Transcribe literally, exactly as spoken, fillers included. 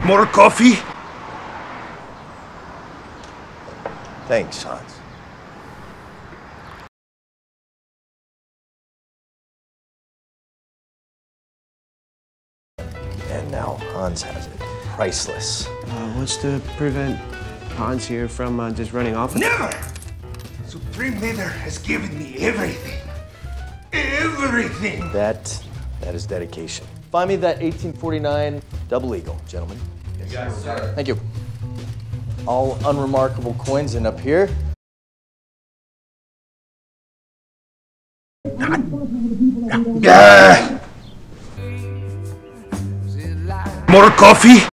More coffee? Thanks, Hans. And now Hans has it. Priceless. Uh, what's to prevent Hans here from uh, just running off? Never! Supreme Leader has given me everything. Everything! That, that is dedication. Find me that eighteen forty-nine double eagle, gentlemen. Yes, sir. Thank you. All unremarkable coins in up here. More coffee?